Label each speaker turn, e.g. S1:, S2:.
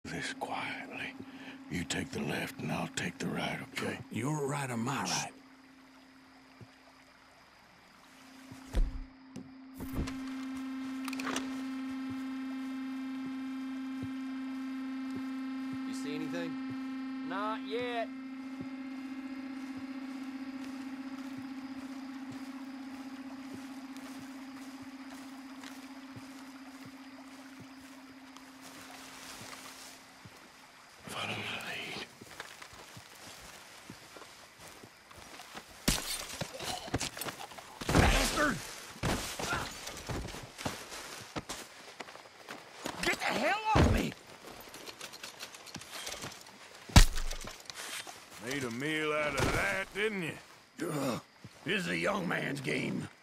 S1: this quietly. You take the left and I'll take the right, okay?
S2: Your right or my right?
S3: You see anything? Not yet.
S1: Follow my lead.
S2: Bastard! Get the hell off me!
S4: Made a meal out of that, didn't you?
S2: This is a young man's game.